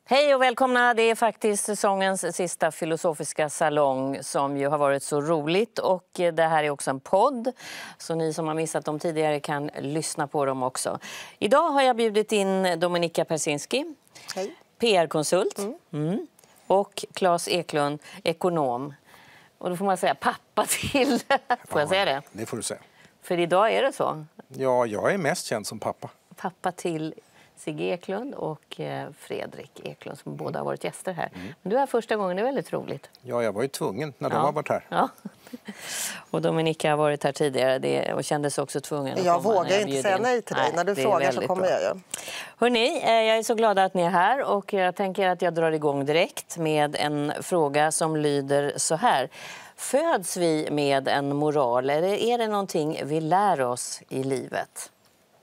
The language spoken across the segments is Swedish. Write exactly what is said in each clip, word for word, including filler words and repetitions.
Hej och välkomna. Det är faktiskt säsongens sista filosofiska salong som ju har varit så roligt. Och det här är också en podd. Så ni som har missat dem tidigare kan lyssna på dem också. Idag har jag bjudit in Dominika Persinski. Hej. P R-konsult. Mm. Mm. Och Claes Eklund, ekonom. Och då får man säga pappa till. Får jag säga det? Det får du säga. För idag är det så. Ja, jag är mest känd som pappa. Pappa till Sigge Eklund och Fredrik Eklund som båda har varit gäster här. Mm. Men du är här första gången, det är väldigt roligt. Ja, jag var ju tvungen när ja. de har varit här. Ja. Och Dominika har varit här tidigare det, och kändes också tvungen att Jag komma vågar jag inte säga in. nej till dig. Nej, när du frågar så kommer bra. jag ju. Hörrni, jag är så glad att ni är här och jag tänker att jag drar igång direkt med en fråga som lyder så här. Föds vi med en moral eller är det någonting vi lär oss i livet?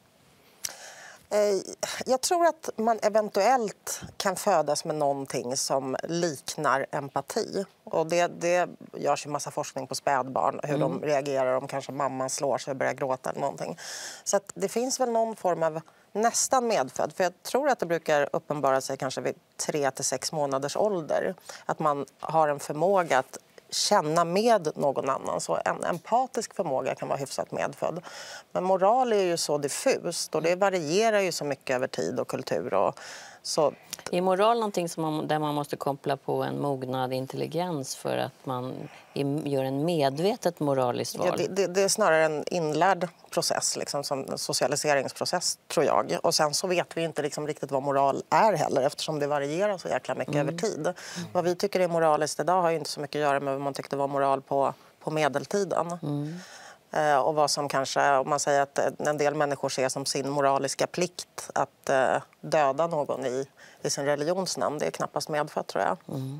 Jag tror att man eventuellt kan födas med någonting som liknar empati. Och det, det görs ju massa forskning på spädbarn, hur mm. de reagerar om kanske mamman slår sig och börjar gråta eller någonting. Så att det finns väl någon form av nästan medfödd. För jag tror att det brukar uppenbara sig kanske vid tre till sex månaders ålder. Att man har en förmåga att känna med någon annan. Så en empatisk förmåga kan vara hyfsat medfödd. Men moral är ju så diffust och det varierar ju så mycket över tid och kultur. Och så... Är moral någonting som man, där man måste koppla på en mognad intelligens för att man gör en medvetet moraliskt val? Ja, det, det, det är snarare en inlärd process, liksom, som en socialiseringsprocess tror jag. Och sen så vet vi inte liksom riktigt vad moral är heller eftersom det varierar så jäkla mycket mm. över tid. Mm. Vad vi tycker är moraliskt idag har ju inte så mycket att göra med vad man tyckte var moral på, på medeltiden. Mm. Eh, och vad som kanske, om man säger att en del människor ser som sin moraliska plikt att eh, döda någon i i sin religionsnamn. Det är knappast medfött, tror jag. Mm.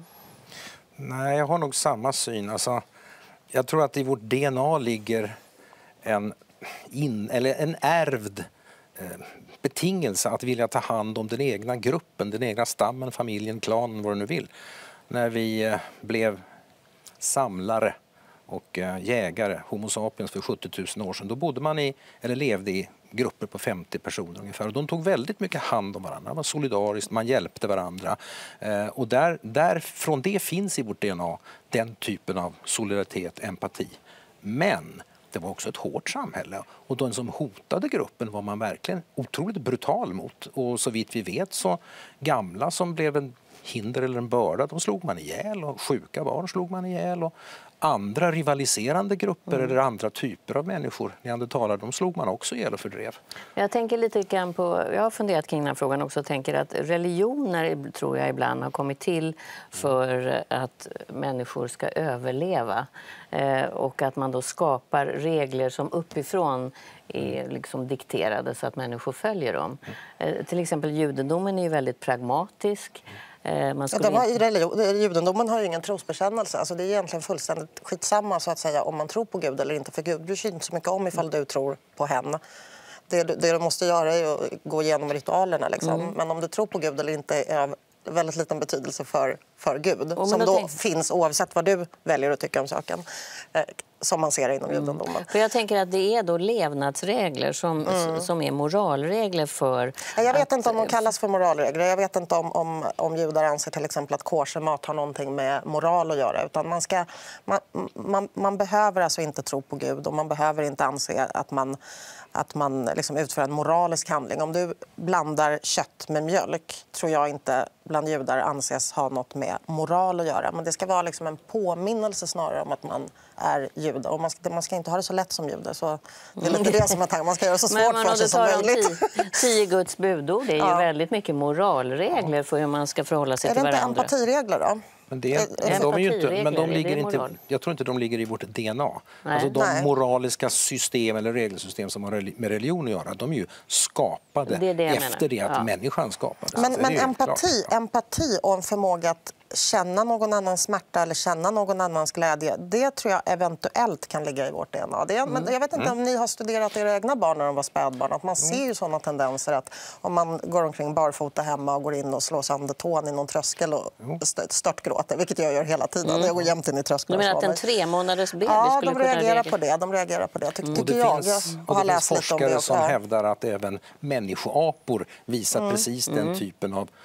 Nej, jag har nog samma syn. Alltså, jag tror att i vårt D N A ligger en, in, eller en ärvd eh, betingelse att vilja ta hand om den egna gruppen, den egna stammen, familjen, klanen, vad du nu vill. När vi eh, blev samlare och eh, jägare, homo sapiens för sjuttio tusen år sedan, då bodde man i, eller levde i grupper på femtio personer ungefär. Och de tog väldigt mycket hand om varandra. Det var solidariskt, man hjälpte varandra. Eh, och där, där, från det finns i vårt D N A den typen av solidaritet, empati. Men det var också ett hårt samhälle. Och de som hotade gruppen var man verkligen otroligt brutal mot. Och så vitt vi vet så gamla som blev en hinder eller en börda, de slog man ihjäl. Och sjuka barn slog man ihjäl. Och andra rivaliserande grupper mm. eller andra typer av människor, neandertalare, de slog man också ihjäl och fördrev. Jag tänker lite grann på, jag har funderat kring den här frågan också och tänker att religioner tror jag ibland har kommit till för att människor ska överleva eh, och att man då skapar regler som uppifrån är liksom dikterade så att människor följer dem. Eh, till exempel judendomen är ju väldigt pragmatisk. Man ja, de har, i religion, judendomen har ju ingen trosbekännelse. Alltså det är egentligen fullständigt skitsamma så att säga om man tror på Gud eller inte. För Gud bryr sig inte så mycket om ifall du tror på henne. Det, det du måste göra är att gå igenom ritualerna. Liksom. Mm. Men om du tror på Gud eller inte är av väldigt liten betydelse för, för Gud. Oh, som då tänk... finns oavsett vad du väljer att tycka om saken. Eh, som man ser inom mm. judendomen. För jag tänker att det är då levnadsregler som, mm. som är moralregler för... Jag vet att... inte om de kallas för moralregler. Jag vet inte om, om, om judar anser till exempel att koshermat har någonting med moral att göra. Utan man, ska, man, man, man behöver alltså inte tro på Gud och man behöver inte anse att man, att man liksom utför en moralisk handling. Om du blandar kött med mjölk tror jag inte bland judar anses ha något med moral att göra. Men det ska vara liksom en påminnelse snarare om att man är jude. Och man ska, man ska inte ha det så lätt som jude. Så det är lite det som är tanken. Man ska göra det så svårt men, för sig som möjligt. Tio, tio Guds budord, det är ju ja. väldigt mycket moralregler för hur man ska förhålla sig till varandra. Är det inte empatiregler då? Men, det, men, de är ju inte, men de ligger inte, jag tror inte de ligger i vårt D N A. Nej. Alltså de Nej. moraliska system eller regelsystem som har med religion att göra, de är ju skapade det det efter det att ja. människan skapades. Men, men empati, empati och en förmåga att känna någon annans smärta eller känna någon annans glädje, det tror jag eventuellt kan ligga i vårt D N A. Det, mm. men jag vet inte mm. om ni har studerat era egna barn när de var spädbarn. Att man mm. ser ju sådana tendenser att om man går omkring barfota hemma och går in och slår sönder tån i någon tröskel och mm. störtgråter, vilket jag gör hela tiden. Mm. Jag går jämt in i tröskeln. Du menar att en tre månaders bebis ja, skulle de reagerar kunna på det. De reagerar på det, Ty- mm. tycker det jag. Finns, jag och har det läst finns lite om forskare det som hävdar att även människoapor visar mm. precis den mm. typen av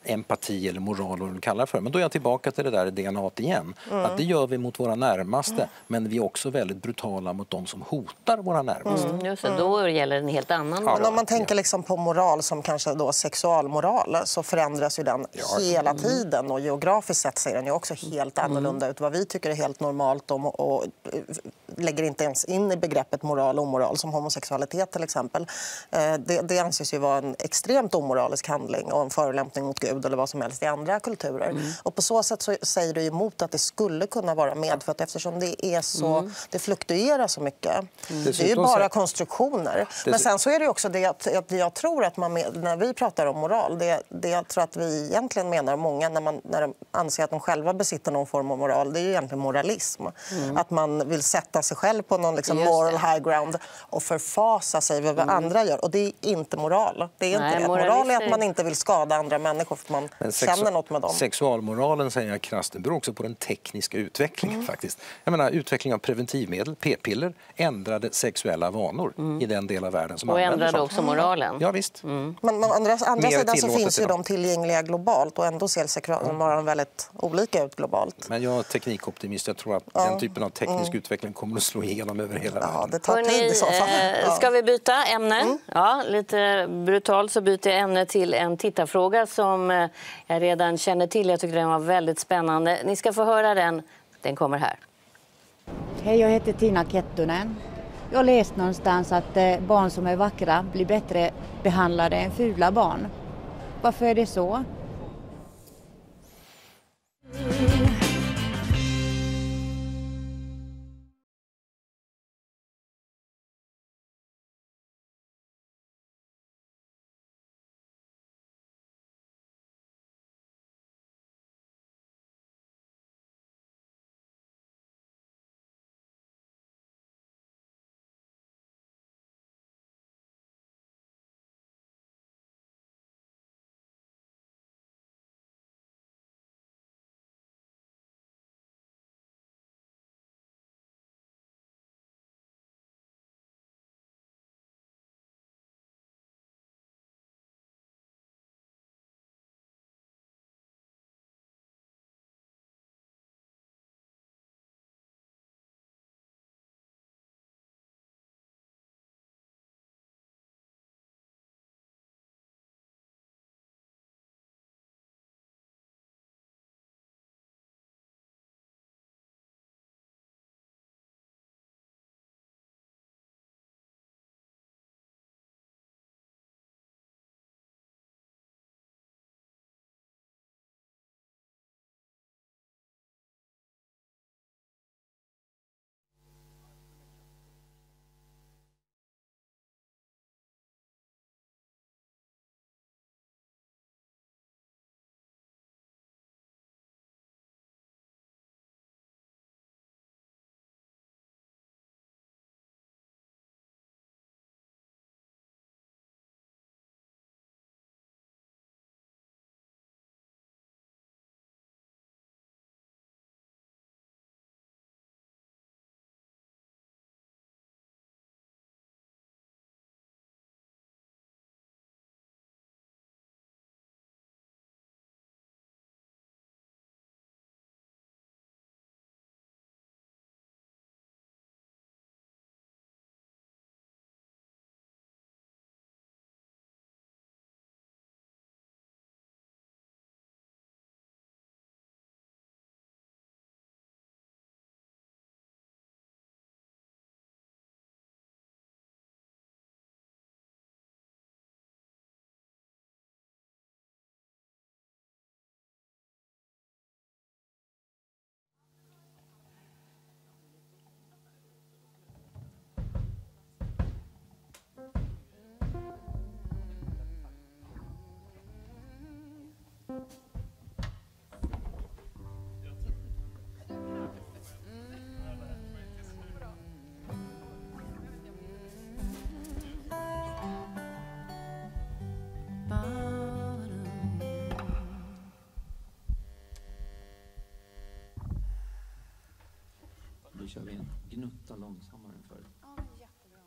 empati eller moral, vad du kallar det för. Men då är jag tillbaka till det där D N A igen. Mm. Att det gör vi mot våra närmaste, mm. men vi är också väldigt brutala mot de som hotar våra närmaste. Mm, just det, då gäller en helt annan moral. Men om man tänker liksom på moral som kanske då sexualmoral, så förändras ju den ja. hela mm. tiden, och geografiskt sett ser den ju också helt annorlunda mm. ut. Vad vi tycker är helt normalt och, och lägger inte ens in i begreppet moral och omoral, som homosexualitet till exempel. Det, det anses ju vara en extremt omoralisk handling och en förolämpning mot Gud eller vad som helst i andra kulturer. Mm. Och på så sätt så säger du emot att det skulle kunna vara medfött, eftersom det är så, mm. det fluktuerar så mycket. Mm. Det är ju bara konstruktioner. Men sen så är det också det att, att jag tror att man med, när vi pratar om moral, det, det jag tror att vi egentligen menar många när, man, när de anser att de själva besitter någon form av moral, det är ju egentligen moralism. Mm. Att man vill sätta sig själv på någon liksom moral high ground och förfasa sig över vad mm. andra gör. Och det är inte moral. Det är inte Nej, det. Moral är att man inte vill skada andra människor för att man Men sexu- känner något med dem. Sexualmoralen, säger jag krasst, det beror också på den tekniska utvecklingen mm. faktiskt. Jag menar, utveckling av preventivmedel, p-piller, ändrade sexuella vanor mm. i den del av världen som och använder ändrade också moralen. Ja, visst. Mm. Men å andra, andra sidan så finns ju de tillgängliga globalt, och ändå ser sexualmoralen väldigt olika ut globalt. Men jag är teknikoptimist. Jag tror att ja. den typen av teknisk mm. utveckling kommer att slå igenom över hela ja, världen. Det tar Hörrni, tid i så fall. Ja. Ska vi byta ämne? Mm. Ja, lite brutalt så byter jag ämne till en tittarfråga som jag redan känner till. Jag tycker den var väldigt spännande. Ni ska få höra den. Den kommer här. Hej, jag heter Tina Kettunen. Jag har läst någonstans att barn som är vackra blir bättre behandlade än fula barn. Varför är det så? Nu kör vi en gnutta långsammare än förut. Ja, men jättebra.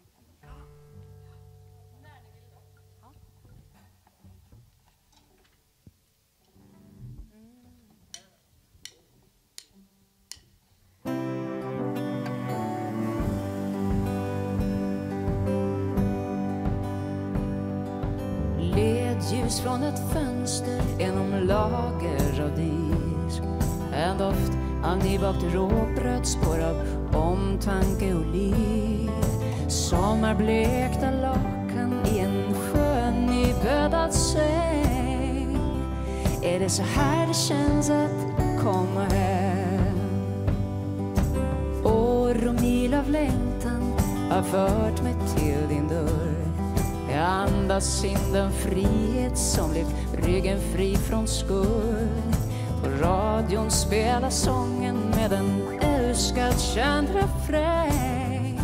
När ni vill då. Ja. Ljus från ett fönster genom lager av dis. En doft av nybakt råbröd, spår av omtanke och liv. Sommarblekta lakan i en skön nybäddad säng. Är det så här det känns att komma hem? År och mil av längtan har fört mig till din dörr. Jag andas in den frihet som blev ryggen fri från skuld. På radion spelar sången med en älskad känd refräng.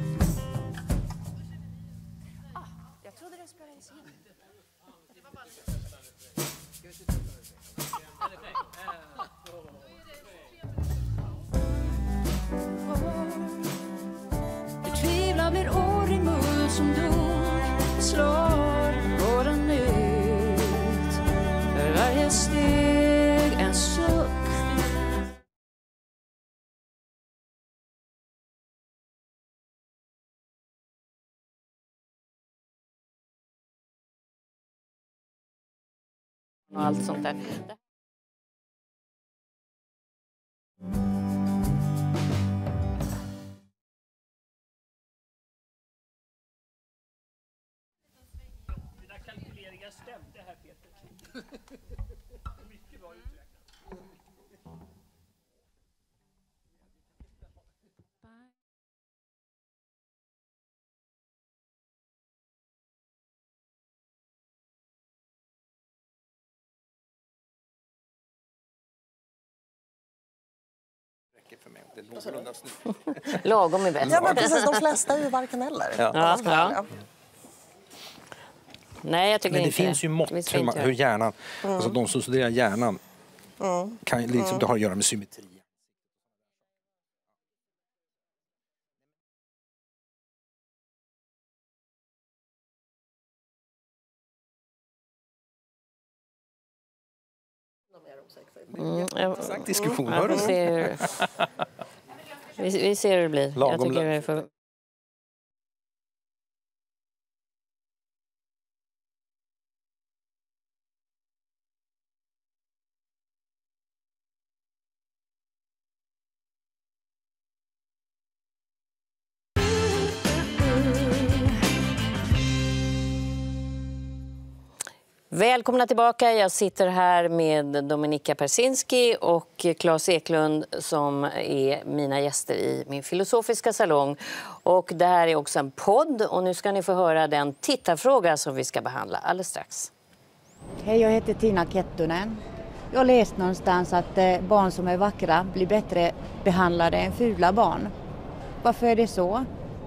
Ah, jag trodde det spelades in. Förtvivlan blir år i mull som dog, slår båren ut. För varje steg en suck. Och allt sånt där. Dina kalkyleringar stämde här, Peter. Mycket bra uträknat. För mig. Det är någorlunda snyggt. Lagom är bäst. Ja, men precis, de flesta är ju varken eller. Ja. Om man ska Ja, välja. ja. Nej, jag tycker Men det inte finns ju mått Vi ska hur, man, inte hur göra. hjärnan, alltså de som studerar hjärnan, kan, liksom, det har att göra med symmetri. Mm, ja, Exakt diskussion, ja, hör vi, du? ser, vi, vi ser hur det blir. Lagom Jag tycker lö- det är för... Välkomna tillbaka. Jag sitter här med Dominika Persinski och Claes Eklund som är mina gäster i min filosofiska salong. Och det här är också en podd och nu ska ni få höra den tittarfråga som vi ska behandla alldeles strax. Hej, jag heter Tina Kettunen. Jag har läst någonstans att eh, barn som är vackra blir bättre behandlade än fula barn. Varför är det så?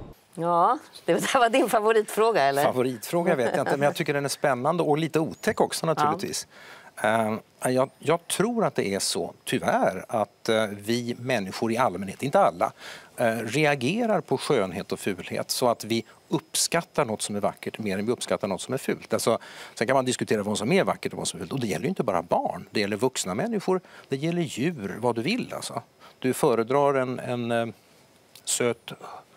Ja, det var din favoritfråga, eller? Favoritfråga vet jag inte, men jag tycker den är spännande och lite otäck också naturligtvis. Ja. Uh, jag, jag tror att det är så, tyvärr, att uh, vi människor i allmänhet, inte alla, uh, reagerar på skönhet och fulhet så att vi uppskattar något som är vackert mer än vi uppskattar något som är fult. Alltså, sen kan man diskutera vad som är vackert och vad som är fult. Och det gäller ju inte bara barn, det gäller vuxna människor, det gäller djur, vad du vill alltså. Du föredrar en, en uh, söt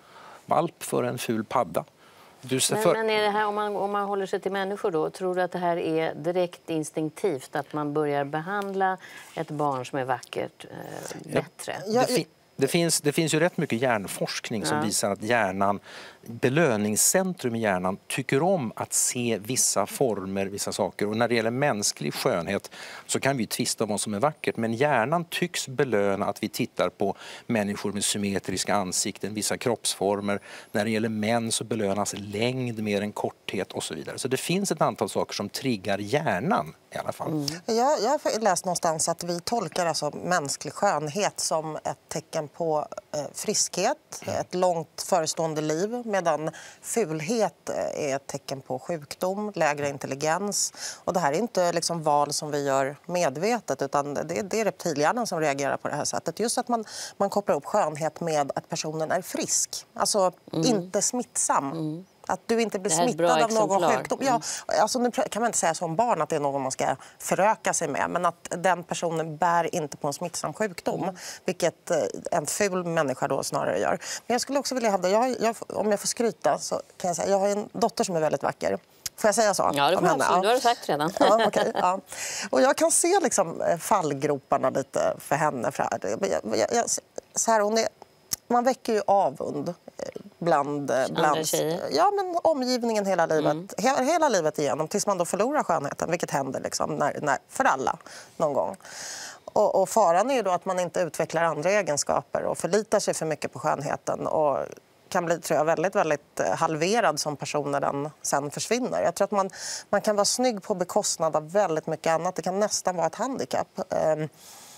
valp för en ful padda. Du Men, för... men är det här, om man, om man håller sig till människor då, tror du att det här är direkt instinktivt att man börjar behandla ett barn som är vackert eh, bättre? Ja, Det, fi- det, finns, det finns ju rätt mycket hjärnforskning som Ja. visar att hjärnan, belöningscentrum i hjärnan tycker om att se vissa former, vissa saker. Och när det gäller mänsklig skönhet så kan vi tvista om vad som är vackert. Men hjärnan tycks belöna att vi tittar på människor med symmetriska ansikten, vissa kroppsformer. När det gäller män så belönas längd mer än korthet och så vidare. Så det finns ett antal saker som triggar hjärnan i alla fall. Mm. Jag, jag har läst någonstans att vi tolkar alltså mänsklig skönhet som ett tecken på eh, friskhet, ett långt förestående liv, medan fulhet eh, är ett tecken på sjukdom, lägre intelligens. Och det här är inte liksom val som vi gör medvetet, utan det, det är reptilhjärnan som reagerar på det här sättet. Just att man, man kopplar upp skönhet med att personen är frisk, alltså Mm. inte smittsam. Mm. Att du inte blir Det här är ett bra smittad av någon exemplar. sjukdom. Ja, alltså nu kan man inte säga som barn att det är någon man ska föröka sig med. Men att den personen bär inte på en smittsam sjukdom. Mm. Vilket eh, en ful människa då snarare gör. Men jag skulle också vilja hävda, jag, har- jag, om jag får skryta så kan jag säga, jag har en dotter som är väldigt vacker. Får jag säga så? Ja, det får jag. Ja. Du har det sagt redan. Ja, okay, ja. Och jag kan se liksom fallgroparna lite för henne. För jag, jag, jag, så här, hon är, man väcker ju avund bland, bland ja, men omgivningen hela livet, mm. he, hela livet igenom tills man då förlorar skönheten, vilket händer liksom när, när, för alla någon gång. Och, och faran är ju då att man inte utvecklar andra egenskaper och förlitar sig för mycket på skönheten och kan bli, tror jag, väldigt, väldigt halverad som person när den sen försvinner. Jag tror att man, man kan vara snygg på bekostnad av väldigt mycket annat. Det kan nästan vara ett handikapp. Um,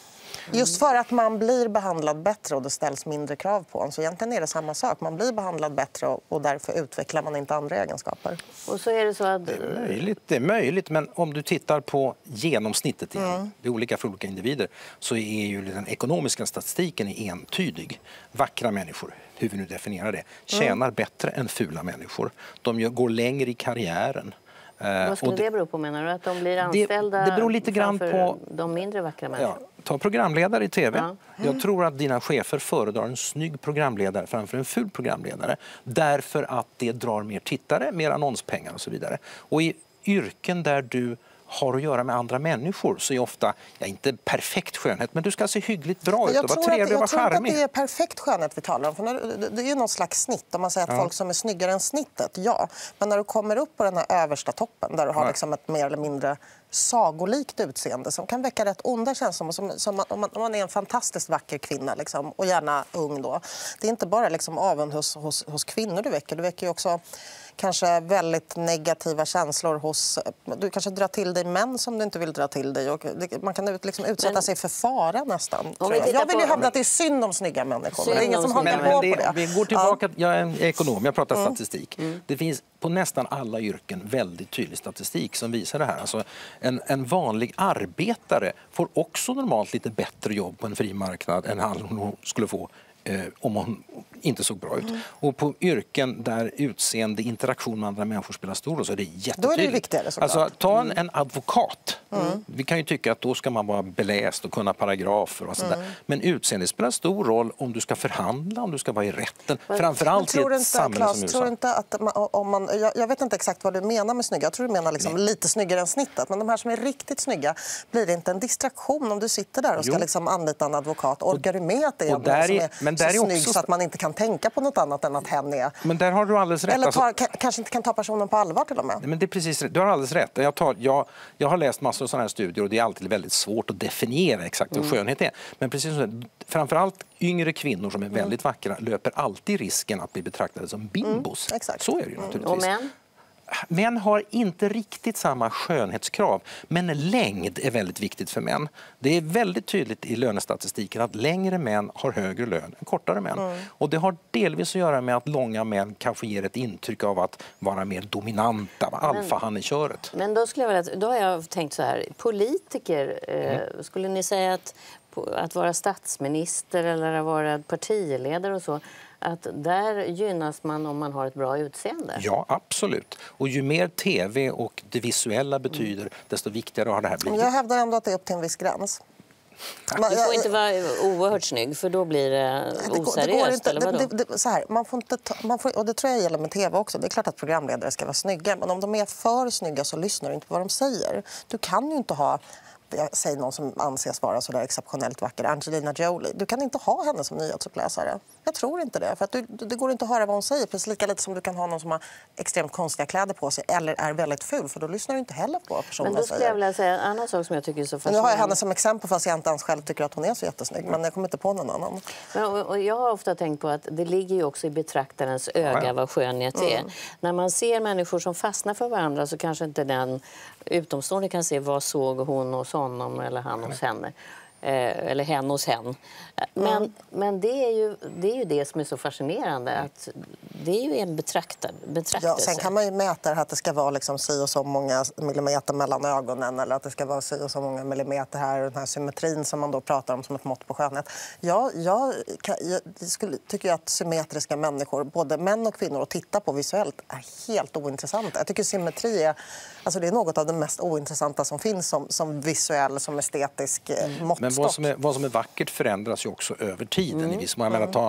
Just för att man blir behandlad bättre och det ställs mindre krav på en. Så egentligen är det samma sak. Man blir behandlad bättre och, och därför utvecklar man inte andra egenskaper. Och så är det så att... Det är möjligt, det är möjligt, men om du tittar på genomsnittet igen, mm. det är olika för olika individer, så är ju den ekonomiska statistiken entydig. Vackra människor, hur vi nu definierar det, tjänar mm. bättre än fula människor. De gör, går längre i karriären. Vad skulle det, det bero på, menar du? Att de blir anställda det, det beror lite grann på de mindre vackra människor? Ja, ta programledare i tv. Ja. Mm. Jag tror att dina chefer föredrar en snygg programledare framför en ful programledare. Därför att det drar mer tittare, mer annonspengar och så vidare. Och i yrken där du har att göra med andra människor så är ofta, ja, inte perfekt skönhet, men du ska se hyggligt bra ut och vara trevlig och vara charmig. Jag tror att det är perfekt skönhet vi talar om. För när, det är ju någon slags snitt. Om man säger att ja. folk som är snyggare än snittet, ja. Men när du kommer upp på den här översta toppen där du har ja. liksom ett mer eller mindre sagolikt utseende som kan väcka rätt onda känslor. Som, som, om, man, om man är en fantastiskt vacker kvinna liksom, och gärna ung då. Det är inte bara liksom avund hos, hos, hos kvinnor du väcker. Du väcker ju också kanske väldigt negativa känslor hos... Du kanske drar till dig män som du inte vill dra till dig. Och det, man kan ut, liksom utsätta men, sig för fara nästan. Jag. jag vill ju på, hävda att det är synd om snygga människor. Det är ingen som hakar på det, på det. Vi går tillbaka, ja. Jag är en ekonom, jag pratar mm. statistik. Mm. Det finns på nästan alla yrken väldigt tydlig statistik som visar det här. Alltså, en, en vanlig arbetare får också normalt lite bättre jobb på en fri marknad än han skulle få eh, om hon inte såg bra ut. Mm. Och på yrken där utseende, interaktion med andra människor spelar stor roll så är det jättetydligt. Då är det viktigare såklart. Alltså, ta en, en advokat. Mm. Vi kan ju tycka att då ska man vara beläst och kunna paragrafer och sådär. Mm. Men utseende spelar stor roll om du ska förhandla, om du ska vara i rätten. Men, framförallt i ett inte, samhälle Claes, som U S A. Tror inte att man, om man, jag, jag vet inte exakt vad du menar med snygga. Jag tror du menar liksom lite snyggare än snittet. Men de här som är riktigt snygga, blir det inte en distraktion om du sitter där och ska liksom anlita en advokat? Orkar du med att det är någon som är, men där så är snygg också... så att man inte kan tänka på något annat än att hen är... Men där har du alldeles rätt. Eller tar, alltså... kanske inte kan ta personen på allvar till och med. Men det är precis rätt. Du har alldeles rätt. Jag, tar, jag, jag har läst massor av sådana här studier och det är alltid väldigt svårt att definiera exakt vad mm. skönhet är. Men precis som framförallt yngre kvinnor som är väldigt mm. vackra löper alltid risken att bli betraktade som bimbos. Mm. Exakt. Så är det ju naturligtvis. Och män? Män har inte riktigt samma skönhetskrav, men längd är väldigt viktigt för män. Det är väldigt tydligt i lönestatistiken att längre män har högre lön än kortare män. Mm. Och det har delvis att göra med att långa män kanske ger ett intryck av att vara mer dominanta, alfahanneköret. Men då, skulle jag vilja, då har jag tänkt så här, politiker, mm. eh, skulle ni säga att, att vara statsminister eller att vara partiledare och så, att där gynnas man om man har ett bra utseende? Ja, absolut. Och ju mer tv och det visuella betyder, mm. desto viktigare har det här blivit. Jag hävdar ändå att det är upp till en viss gräns. Man, du får inte vara oerhört snygg för då blir det oseriöst, det, det eller vadå? Det, det, så här, man får inte ta, man får, och det tror jag gäller med tv också. Det är klart att programledare ska vara snygga, men om de är för snygga så lyssnar du inte på vad de säger. Du kan ju inte ha... Jag säger någon som anses vara så där exceptionellt vacker, Angelina Jolie. Du kan inte ha henne som nyhetsuppläsare. Jag tror inte det. För att du, det går inte att höra vad hon säger. Precis lika lite som du kan ha någon som har extremt konstiga kläder på sig eller är väldigt ful. För då lyssnar du inte heller på vad personen säger. Men då skulle jag vilja säga en annan sak som jag tycker är så fascinerande. Nu har jag henne som exempel fast jag inte ens själv tycker att hon är så jättesnygg. Men jag kommer inte på någon annan. Men, och, och jag har ofta tänkt på att det ligger ju också i betraktarens öga ja. vad skönhet är. Mm. När man ser människor som fastnar för varandra så kanske inte den utomstående kan se vad såg hon hos honom eller han hos henne. Eh, eller hen hos hen. Men, mm. men det, är ju, det är ju det som är så fascinerande. Att det är ju en betraktad, betraktelse. Ja, sen kan man ju mäta att det ska vara liksom si och så många millimeter mellan ögonen. Eller att det ska vara si och så många millimeter här. Den här symmetrin som man då pratar om som ett mått på skönhet. Ja, jag, jag skulle, tycker att symmetriska människor, både män och kvinnor, att titta på visuellt är helt ointressanta. Jag tycker symmetri är, alltså det är något av det mest ointressanta som finns som, som visuell, som estetisk mm. mått. Men vad som, är, vad som är vackert förändras ju också över tiden. Mm. I viss mån. Jag menar, ta,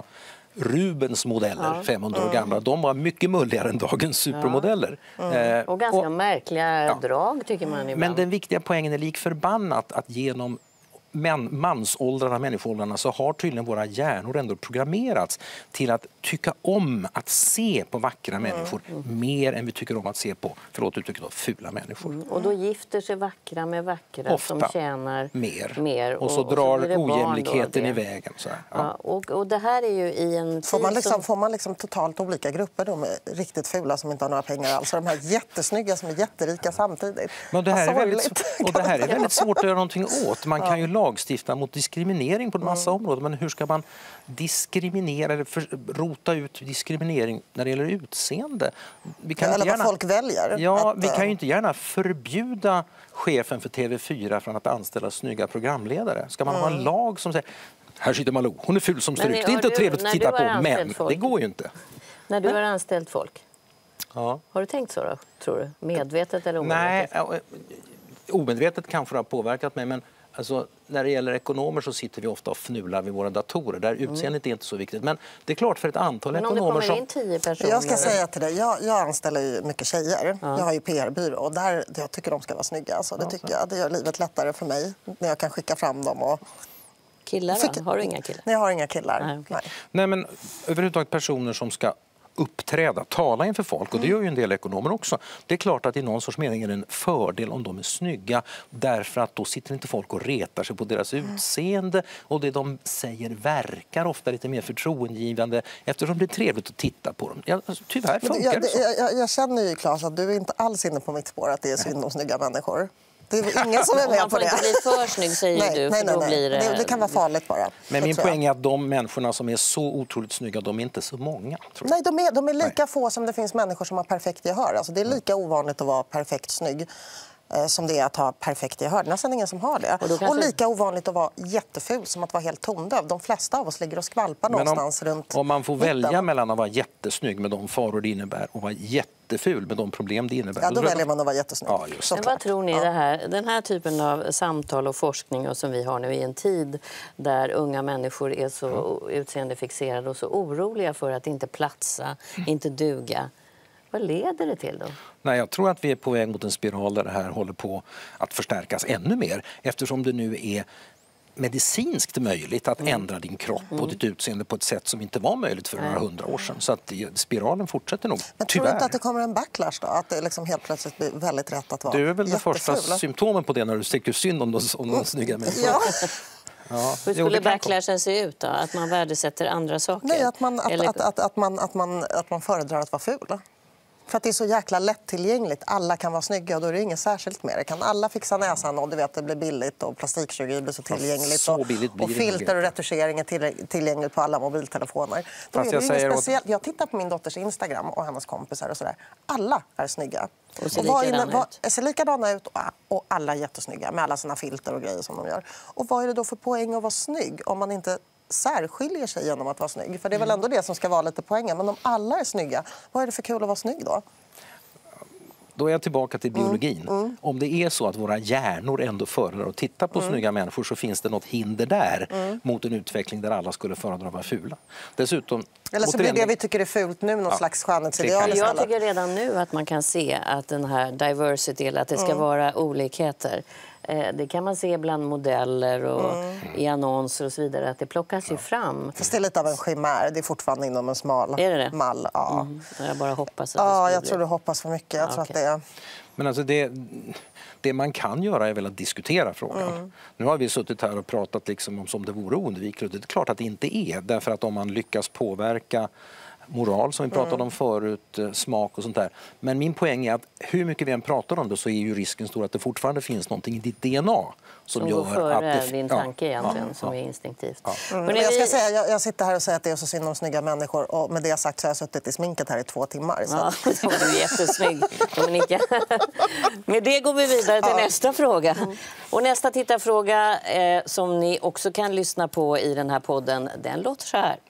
Rubens modeller, Ja. femhundra år gamla, de var mycket mulligare än dagens supermodeller. Mm. Och ganska och, märkliga ja. drag tycker man ibland. Men den viktiga poängen är lik förbannat att genom men, mansåldrarna, människoåldrarna, så har tydligen våra hjärnor ändå programmerats till att tycka om att se på vackra mm. människor mm. mer än vi tycker om att se på, förlåt uttrycket då, fula människor. Mm. Och då gifter sig vackra med vackra Ofta. som tjänar mer. mer. Och, och så och, drar och så ojämlikheten i vägen. Så här. Ja. Ja, och, och det här är ju i en får man, liksom, som... får man liksom totalt olika grupper, de är riktigt fula som inte har några pengar alls, och de här jättesnygga som är jätterika samtidigt. Men det här är väldigt, och det här är väldigt svårt att göra någonting åt. Man kan ju lagstifta mot diskriminering på en massa mm. områden, men hur ska man diskriminera eller för, rota ut diskriminering när det gäller utseende? Vi kan ja, eller inte gärna, vad folk väljer. Ja, att, vi kan ju inte gärna förbjuda chefen för T V fyra från att anställa snygga programledare. Ska man mm. ha en lag som säger här sitter Malou, hon är ful som stryk. Det är inte du, trevligt att titta på, men folk, det går ju inte. När du har anställt folk, ja. har du tänkt så då, tror du? Medvetet eller omedvetet? Nej, omedvetet kanske det har påverkat mig, men alltså, när det gäller ekonomer så sitter vi ofta och fnular vid våra datorer. Där utseendet är inte så viktigt. Men det är klart för ett antal men ekonomer om det kommer som... in tio personer... Jag ska säga till dig, jag, jag anställer ju mycket tjejer. Ja. Jag har ju P R-byrå och där, jag tycker de ska vara snygga. Alltså, det tycker jag. Det gör livet lättare för mig när jag kan skicka fram dem. Och... Killar då? Har du inga killar? Nej, jag har inga killar. Nej, okay. Nej. Nej, men överhuvudtaget personer som ska uppträda, tala inför folk, och det gör ju en del ekonomer också. Det är klart att i någon sorts mening är det en fördel om de är snygga, därför att då sitter inte folk och retar sig på deras utseende, och det de säger verkar ofta lite mer förtroendegivande eftersom det är trevligt att titta på dem. Ja, alltså, tyvärr funkar jag, det så. Jag, jag känner ju, Claes, att du är inte alls inne på mitt spår att det är synd om snygga människor. Det är ingen som är med man på får det. inte bli för snygg, säger nej, du. Nej, för nej, då nej. Blir det... Det, det kan vara farligt bara. Men min poäng är att de människorna som är så otroligt snygga, de är inte så många. Tror jag. Nej, de är, de är lika nej. få som det finns människor som har perfekt gehör. Alltså, det är lika ovanligt att vara perfekt snygg eh, som det är att ha perfekt gehör. Det är nästan ingen som har det. Och, kanske... och lika ovanligt att vara jätteful som att vara helt tondöv. De flesta av oss ligger och skvalpar Men någonstans om, runt om man får mitten. välja mellan att vara jättesnygg med de faror det innebär och vara jätteful med de problem det innebär. Ja, då väljer man att vara jättesnygg. Ja, just. Men vad tror ni ja. det här, den här typen av samtal och forskning och som vi har nu i en tid där unga människor är så mm. utseendefixerade och så oroliga för att inte platsa, mm. inte duga. Vad leder det till då? Nej, jag tror att vi är på väg mot en spiral där det här håller på att förstärkas ännu mer, eftersom det nu är medicinskt möjligt att mm. ändra din kropp och ditt utseende på ett sätt som inte var möjligt för några hundra år sedan. Så att spiralen fortsätter nog, men tror du inte att det kommer en backlash då? Att det liksom helt plötsligt blir väldigt rätt att vara jätteful? Det är väl det första jättefula. symptomen på det när du sticker synd om de, om de snygga människorna. Ja. Ja. Hur skulle jo, backlashen se ut då? Att man värdesätter andra saker? Nej, att man, att, Eller... att, att, att, man, att, man, att man föredrar att vara ful. För att det är så jäkla lättillgängligt. Alla kan vara snygga och då är det inget särskilt mer. Kan alla fixa näsan och du vet det blir billigt och plastikkirurgi blir så tillgängligt. Så billigt blir och, och filter och retuschering är tillgängligt på alla mobiltelefoner. Då är det jag, säger speciellt. Jag tittar på min dotters Instagram och hennes kompisar och sådär. Alla är snygga. Och ser likadana ut. Ser likadana ut och alla är jättesnygga med alla sina filter och grejer som de gör. Och vad är det då för poäng att vara snygg om man inte särskiljer sig genom att vara snygg? För det är väl ändå det som ska vara lite poängen. Men om alla är snygga, vad är det för kul att vara snygg då? Då är jag tillbaka till biologin. Mm. Mm. Om det är så att våra hjärnor ändå föredrar att titta på mm. snygga människor, så finns det något hinder där mm. mot en utveckling där alla skulle föredra att vara fula. Dessutom, eller så blir det vi tycker är fult nu någon ja, slags skönhetsideal. Jag tycker redan nu att man kan se att den här diversity, eller att det ska mm. vara olikheter. Det kan man se bland modeller och mm. i annonser och så vidare, att det plockas ja. ju fram. Fast det är lite av en chimär. Det är fortfarande inom en smal är det det? mall. Ja. Mm. Jag bara hoppas att ja, det jag bli... tror du hoppas för mycket. Jag ja, tror okay. att det är... Men alltså det, det man kan göra är väl att diskutera frågan. Mm. Nu har vi suttit här och pratat liksom om som det vore oundvikligt. Det är klart att det inte är. Därför att om man lyckas påverka moral som vi pratade mm. om förut, smak och sånt där. Men min poäng är att hur mycket vi än pratar om det så är ju risken stor att det fortfarande finns någonting i ditt D N A som, som gör före att det, din tanke ja, egentligen ja, som ja. är instinktivt. Ja. Mm. Men jag, ska säga, jag, jag sitter här och säger att det är så synd om snygga människor, och med det sagt så har jag suttit i sminket här i två timmar. Så. Ja, då var du jättesnygg, Dominika. Med det går vi vidare till ja. nästa fråga. Mm. Och nästa tittarfråga eh, som ni också kan lyssna på i den här podden, den låter så här.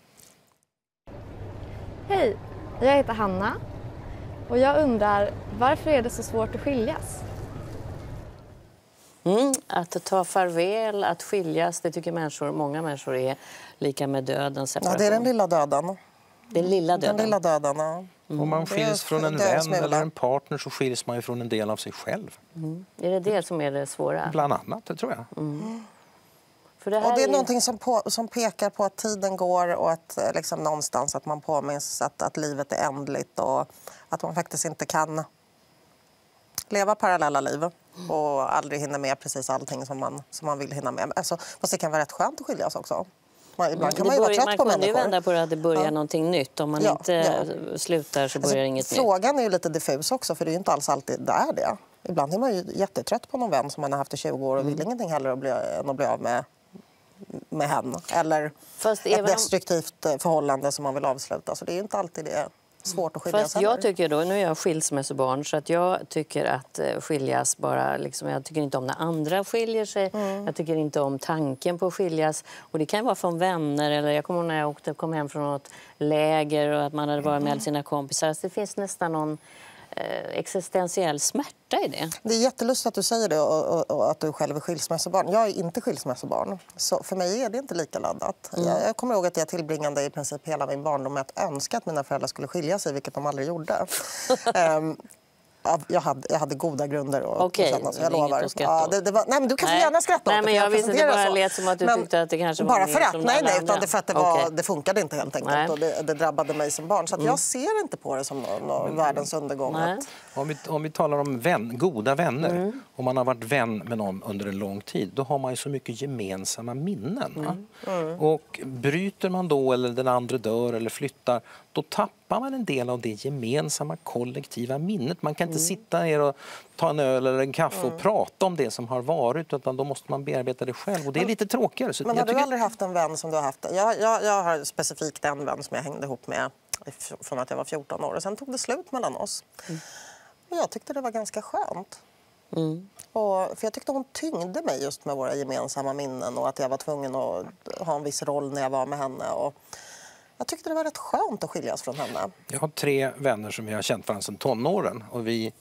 Hej, jag heter Hanna och jag undrar, varför är det så svårt att skiljas? Mm, att ta farväl, att skiljas, det tycker människor, många människor är lika med döden, separation. Ja, det är den lilla döden. Den lilla döden. Den lilla döden, ja. Mm. Om man skiljs från en vän eller en partner så skiljs man ju från en del av sig själv. Mm. Är det det som är det svåra? Bland annat, det tror jag. Mm. För det här och det är, är någonting som, på, som pekar på att tiden går och att liksom, någonstans att man påminns att, att livet är ändligt och att man faktiskt inte kan leva parallella liv och aldrig hinna med precis allting som man, som man vill hinna med. Alltså, fast det kan vara rätt skönt att skiljas också. Man, ibland kan man ju vara trött man på människor. Man kan ju människor. vända på det att det börjar ja. någonting nytt. Om man ja, inte ja. slutar så börjar alltså, inget frågan nytt. är ju lite diffus också, för det är ju inte alls alltid det är det. Ibland är man ju jättetrött på någon vän som man har haft i tjugo år och vill mm. ingenting heller att bli, än att bli av med, med henne. Eller Fast ett om... destruktivt förhållande som man vill avsluta. Så det är ju inte alltid det. Svårt att skiljas. Fast jag tycker då, nu är jag skilsmässobarn så att jag tycker att skiljas bara, liksom, jag tycker inte om när andra skiljer sig. Mm. Jag tycker inte om tanken på att skiljas. Och det kan vara från vänner eller jag kommer ihåg när jag åkte, kom hem från något läger och att man hade varit med sina kompisar. Så det finns nästan någon eh, existentiell smärta i det. Det är jättelustigt att du säger det och, och, och att du själv är skilsmässobarn. Jag är inte skilsmässobarn. Så för mig är det inte lika laddat. Mm. Jag, jag kommer ihåg att jag tillbringade i princip hela min barndom med att önska att mina föräldrar skulle skilja sig, vilket de aldrig gjorde. um, Jag hade, jag hade goda grunder och okay, känna, så jag lovar. Ja, det, det var, nej, men du kan nej. gärna skratta nej, åt men jag visste inte bara så. lät som att du men, tyckte att det kanske var bara för att, nej, nej, utan det för att det, var, okay. det funkade inte helt enkelt och det, det drabbade mig som barn. Så att mm. jag ser inte på det som någon, någon mm. världens undergång. Att... Om, vi, om vi talar om vän, goda vänner, mm. om man har varit vän med någon under en lång tid, då har man ju så mycket gemensamma minnen. Mm. Mm. Och bryter man då eller den andra dör eller flyttar, då tappar man en del av det gemensamma kollektiva minnet. Man kan inte mm. sitta ner och ta en öl eller en kaffe mm. och prata om det som har varit, utan då måste man bearbeta det själv. Och det är lite tråkigare. Så men har jag du tycker... aldrig haft en vän som du har haft? Jag, jag, jag har specifikt en vän som jag hängde ihop med från att jag var fjorton år. Och sen tog det slut mellan oss. Mm. Och jag tyckte det var ganska skönt. Mm. Och, för jag tyckte hon tyngde mig just med våra gemensamma minnen och att jag var tvungen att ha en viss roll när jag var med henne. Och jag tyckte det var rätt skönt att skiljas från henne. Jag har tre vänner som jag har känt varandra sedan tonåren. Och vi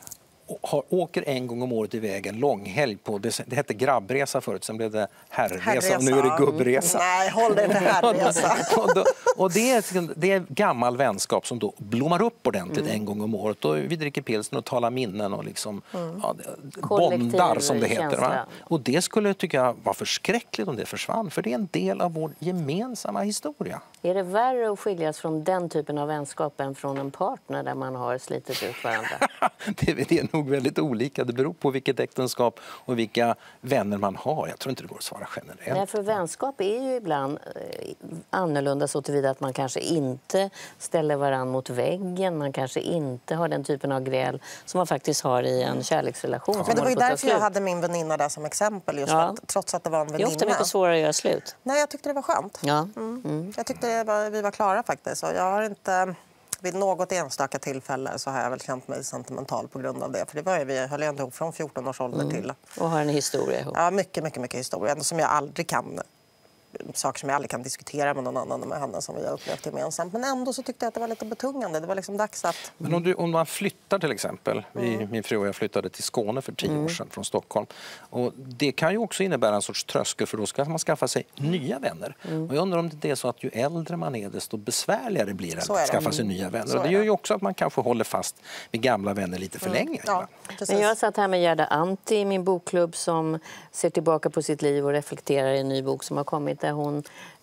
har, åker en gång om året iväg en långhelg på, det, det hette grabbresa förut, sen blev det herrresa, herrresa. Och nu är det gubbresa. Nej, håll dig med herrresa. och då, och det, är, det är gammal vänskap som då blommar upp ordentligt mm. en gång om året. Och vi dricker pilsner och talar minnen och liksom mm. ja, bondar som det heter. Va? Och det skulle tycka jag var förskräckligt om det försvann, för det är en del av vår gemensamma historia. Är det värre att skiljas från den typen av vänskap än från en partner där man har slitit ut varandra? det, det är nog väldigt olika. Det beror på vilket äktenskap och vilka vänner man har. Jag tror inte det går att svara generellt. Nej, för vänskap är ju ibland annorlunda så tillvida att man kanske inte ställer varann mot väggen. Man kanske inte har den typen av gräl som man faktiskt har i en kärleksrelation. Ja. Men det var ju därför jag hade min väninna där som exempel. Just ja. att, trots att det var en väninna. Det är ofta mycket svårare att göra slut. Nej, jag tyckte det var skönt. Ja. Mm. Mm. Jag tyckte det var, vi var klara faktiskt. Och jag har inte... Vid något enstaka tillfälle så har jag väl känt mig sentimental på grund av det. För det var ju, vi höll ändå ihop från fjorton års ålder mm. till. Och har en historia ihop. Ja, mycket, mycket, mycket historia. Som jag aldrig kan, saker som jag aldrig kan diskutera med någon annan än med henne som vi har upplevt gemensamt. Men ändå så tyckte jag att det var lite betungande. Det var liksom dags att... Men om, du, om man flyttar till exempel. Vi, mm. min fru och jag flyttade till Skåne för tio mm. år sedan från Stockholm. Och det kan ju också innebära en sorts tröskel, för då ska man skaffa sig nya vänner. Mm. Och jag undrar om det är så att ju äldre man är desto besvärligare blir det att det. skaffa sig nya vänner. Så och det gör ju också att man kanske håller fast vid gamla vänner lite för mm. länge. Ja, men jag satt här med Gerda Antti i min bokklubb som ser tillbaka på sitt liv och reflekterar i en ny bok som har kommit där hon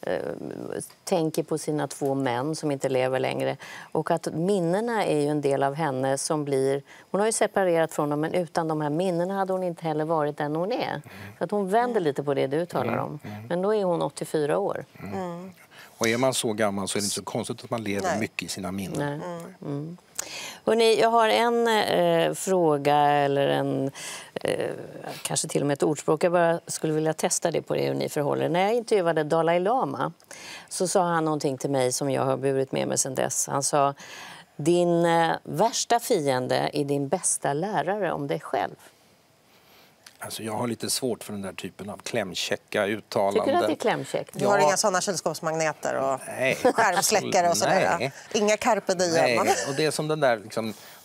tänker på sina två män som inte lever längre. Och att minnena är ju en del av henne som blir... Hon har ju separerat från dem, men utan de här minnena hade hon inte heller varit den hon är. Mm. Så att hon vänder lite på det du talar om. Mm. Mm. Men då är hon åttiofyra år. Mm. Mm. Och är man så gammal så är det inte så konstigt att man lever Nej. mycket i sina minnen. Nej. Mm. Mm. Hörrni, jag har en eh, fråga eller en eh, kanske till och med ett ordspråk. Jag bara skulle vilja testa det på det hur ni förhåller. När jag intervjuade Dalai Lama så sa han någonting till mig som jag har burit med mig sedan dess. Han sa, din eh, värsta fiende är din bästa lärare om dig själv. Alltså jag har lite svårt för den där typen av klämkäcka uttalanden. Tycker du att det är klämkäckt? Du har ja. inga sådana kylskåpsmagneter och Nej. skärmsläckare och sådär? Nej. Inga carpe diem? Nej, och det är som den där liksom,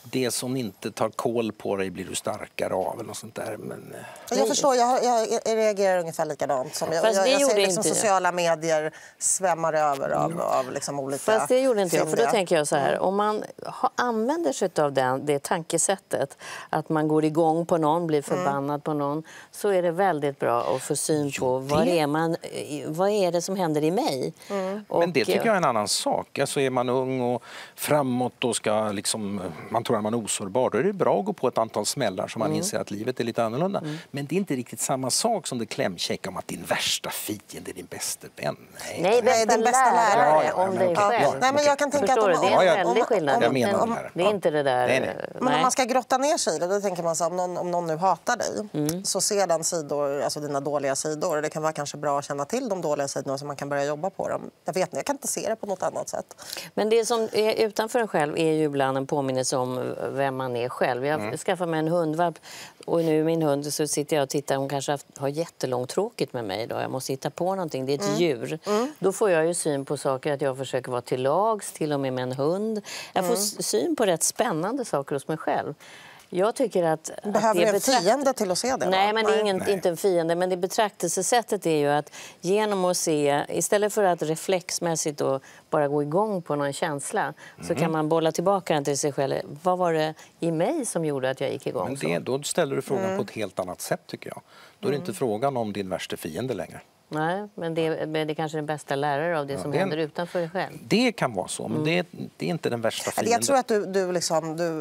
det som inte tar koll på dig blir du starkare av eller något sånt där. Men... Jag förstår, jag, jag, jag reagerar ungefär likadant. Som jag, jag, jag ser liksom sociala medier svämmar över av, mm. av liksom olika... Fast det gjorde inte jag, för då tänker jag så här, om man ha, använder sig av den, det tankesättet, att man går igång på någon, blir förbannad mm. på någon, så är det väldigt bra att få syn på jo, det... vad, är man, vad är det som händer i mig. Mm. Och, men det tycker jag är en annan sak. Alltså är man ung och framåt och ska liksom, man tror att man är osårbar, då är det bra att gå på ett antal smällar så man mm. inser att livet är lite annorlunda. Mm. Men det är inte riktigt samma sak som det klämkäcka om att din värsta fiende är din bästa vän. Nej, Nej bästa, Nej, bästa lärare ja, ja, om dig själv. Ja, nej, men jag kan tänka Förstår att om, det är en väldig skillnad. Jag menar om, om, det är inte det där. Nej, nej. Men om man ska grotta ner sig i det, då tänker man så här, om någon, om någon nu hatar dig mm. så ser den sidor, alltså dina dåliga sidor. Det kan vara kanske bra att känna till de dåliga sidorna så man kan börja jobba på dem. Jag vet inte, jag kan inte se det på något annat sätt. Men det som är utanför en själv är ju ibland en påminnelse om vem man är själv. Jag mm. skaffade mig en hundvalp och nu min hund så sitter jag och tittar. Hon kanske har jättelångtråkigt med mig idag. Jag måste hitta på någonting. Det är ett mm. djur. Mm. Då får jag ju syn på saker att jag försöker vara till lags, till och med med en hund. Jag får mm. syn på rätt spännande saker hos mig själv. Jag tycker att... Behöver att det en betrakt... fiende till att se det? Nej, men det är ingen, Nej. inte en fiende. Men det betraktelsesättet är ju att genom att se, istället för att reflexmässigt då bara gå igång på någon känsla, mm. så kan man bolla tillbaka den till sig själv. Vad var det i mig som gjorde att jag gick igång? Men det, då ställer du frågan mm. på ett helt annat sätt tycker jag. Då är det mm. inte frågan om din värsta fiende längre. Nej, men det, det är kanske den bästa lärare av det ja, som det händer utanför dig själv. Det kan vara så, men mm. det, det är inte den värsta fienden. Jag tror att du, du, liksom, du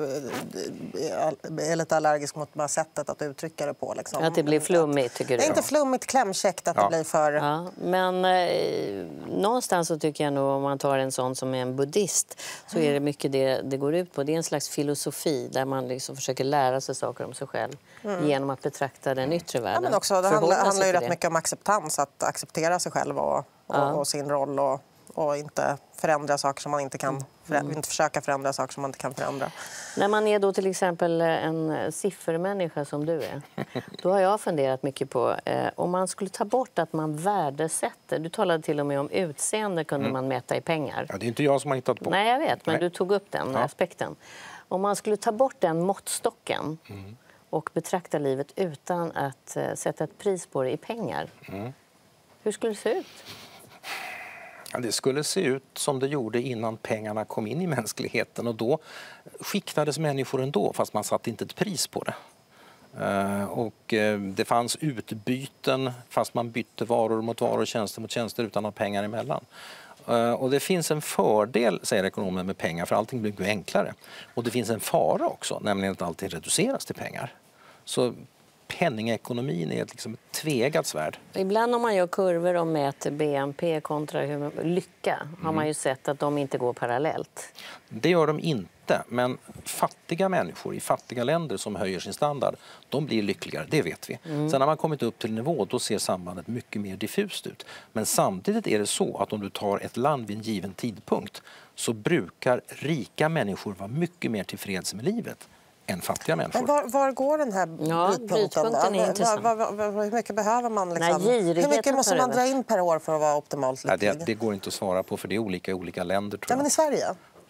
är lite allergisk mot bara sättet att uttrycka det på. Liksom. Att det blir flummigt, tycker du? Det är inte flummigt, klämkäckt att ja. det blir för... Ja, men eh, någonstans så tycker jag nog, om man tar en sån som är en buddhist, så är det mycket det det går ut på. Det är en slags filosofi där man liksom försöker lära sig saker om sig själv mm. genom att betrakta den yttre världen. Ja, men också, det handlar, handlar ju rätt mycket om acceptans, att acceptera sig själv och, och, ja. och sin roll och, och inte förändra saker som man inte kan mm. inte försöka förändra saker som man inte kan förändra. När man är då till exempel en siffermänniska som du är, då har jag funderat mycket på eh, om man skulle ta bort att man värdesätter. Du talade till och med om utseende kunde mm. man mäta i pengar. Ja, det är inte jag som har hittat på. Nej, jag vet, men Nej. du tog upp den ja. aspekten. Om man skulle ta bort den måttstocken mm. och betrakta livet utan att eh, sätta ett pris på det i pengar. Mm. Hur skulle det se ut? Ja, det skulle se ut som det gjorde innan pengarna kom in i mänskligheten. Och då skiktades människor ändå, fast man satte inte ett pris på det. Uh, och uh, det fanns utbyten, fast man bytte varor mot varor, tjänster mot tjänster utan att ha pengar emellan. Uh, och det finns en fördel, säger ekonomer, med pengar, för allting blir mycket enklare. Och det finns en fara också, nämligen att allting reduceras till pengar. Så penningekonomin är liksom ett tvegat svärd. Ibland om man gör kurvor och mäter B N P kontra hur lycka mm. har man ju sett att de inte går parallellt. Det gör de inte, men fattiga människor i fattiga länder som höjer sin standard, de blir lyckligare, det vet vi. Mm. Sen när man kommit upp till nivå, då ser sambandet mycket mer diffust ut. Men samtidigt är det så att om du tar ett land vid en given tidpunkt så brukar rika människor vara mycket mer tillfreds med livet än fattiga människor. Men var, var går den här ja, brytpunkten? Är intressant. Var, var, var, hur mycket behöver man? Liksom? Nej, hur mycket måste man dra in per år för att vara optimalt lycklig? Nej, det, det går inte att svara på, för det är olika i olika länder. Tror jag. Ja, men i Sverige?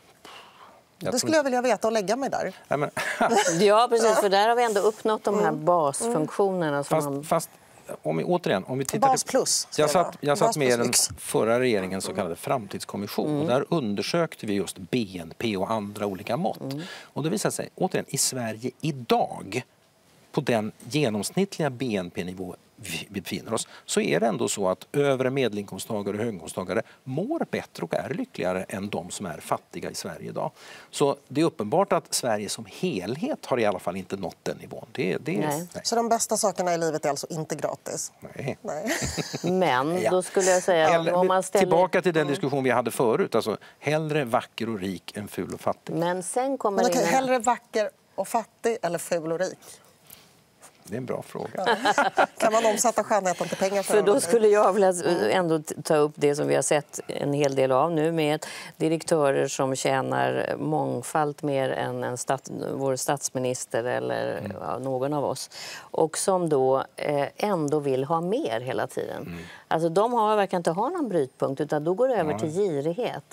Jag det skulle tror... jag vilja veta och lägga mig där. Ja, men... ja, precis. För där har vi ändå uppnått de här mm. basfunktionerna. Som fast, man... fast om vi, återigen, om vi tittar Bas plus. Jag satt, jag satt med i den lyx. förra regeringens så kallade framtidskommission. Mm. Och där undersökte vi just B N P och andra olika mått. Mm. Och det visade sig, återigen, i Sverige idag, på den genomsnittliga B N P-nivå vi befinner oss, så är det ändå så att övre medelinkomsttagare och höginkomsttagare mår bättre och är lyckligare än de som är fattiga i Sverige idag. Så det är uppenbart att Sverige som helhet har i alla fall inte nått den nivån. Det, det, nej. Nej. Så de bästa sakerna i livet är alltså inte gratis? Nej. nej. Men då skulle jag säga... Eller, om man ställer... Tillbaka till den diskussion vi hade förut. Alltså, hellre vacker och rik än ful och fattig. Men sen kommer Men okej, in... hellre vacker och fattig eller ful och rik? Det är en bra fråga. Ja. Kan man omsätta skönheten till pengar? För, för då skulle jag vilja ändå ta upp det som vi har sett en hel del av nu, med direktörer som tjänar mångfalt mer än en stat, vår statsminister eller mm. ja, någon av oss. Och som då eh, ändå vill ha mer hela tiden. Mm. Alltså de har, verkar inte ha någon brytpunkt, utan då går det över ja. till girighet.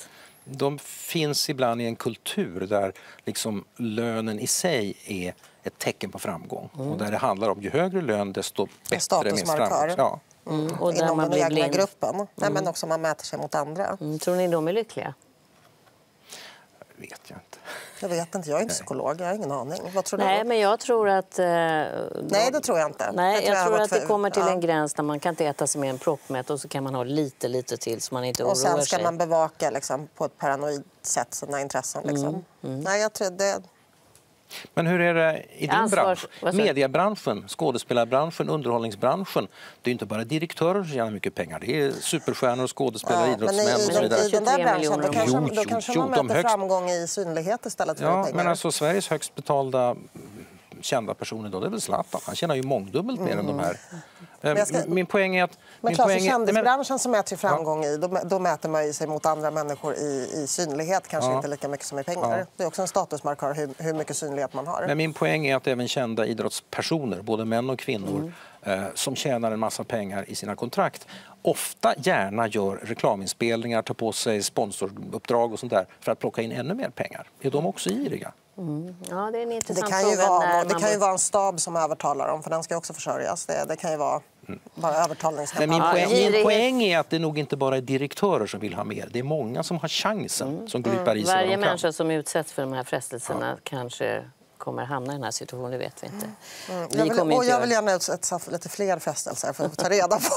de finns ibland i en kultur där liksom lönen i sig är ett tecken på framgång. Mm. Och där det handlar om ju högre lön desto bättre med framgång. Ja. Mm. Och där inom man den egna blind. gruppen. Mm. Nej, men också man mäter sig mot andra. Mm. Tror ni de är lyckliga? Vet jag inte. Jag vet inte, jag är inte psykolog, jag har ingen aning. Vad tror Nej, du? men jag tror att... Eh, Nej, det tror jag inte. Nej, jag jag, tror, tror jag att det för... kommer till ja. en gräns där man kan inte äta sig med en proppmätt och så kan man ha lite, lite till så man inte oroar Och sig. sen ska man bevaka liksom, på ett paranoid sätt sina intressen. Liksom. Mm. Mm. Nej, jag tror det... Men hur är det i din Ansvars... bransch? Mediebranschen, skådespelarbranschen, underhållningsbranschen. Det är inte bara direktörer som tjänar mycket pengar. Det är superstjärnor, skådespelare, ja, idrottsmän men i, och så vidare. i den där branschen då kanske, jo, då kanske jo, man de möter högst... framgång i synlighet istället för ja, pengar. Men alltså Sveriges högst betalda kända personer då, det är väl Zlatan. Han tjänar ju mångdubbelt mer mm. än de här. Men ska... Min poäng är att... Men klart, i är... kändisbranschen som mäter framgång ja. i, då, då mäter man ju sig mot andra människor i, i synlighet, kanske ja. inte lika mycket som i pengar. Ja. Det är också en statusmarkör hur, hur mycket synlighet man har. Men min poäng är att även kända idrottspersoner, både män och kvinnor, mm. eh, som tjänar en massa pengar i sina kontrakt, ofta gärna gör reklaminspelningar, tar på sig sponsoruppdrag och sånt där för att plocka in ännu mer pengar. Är de också iriga? Mm. Ja, det är en intressant det kan ju fråga. Vara, det man kan ju vara en stab som övertalar dem, för den ska också försörjas. Det, det kan ju vara mm. bara övertalningskampanj. Men min, ja, poäng, min poäng är att det nog inte bara är direktörer som vill ha mer. Det är många som har chansen, mm. som gripar i sig. Varje människa som utsätts för de här frestelserna ja. kanske kommer hamna i den här situationen, det vet vi inte. Mm. Vi jag, vill, och jag vill gärna utsätta för lite fler frestelser för att ta reda på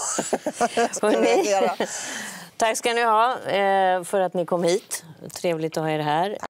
Tack ska ni ha för att ni kom hit. Trevligt att ha er här.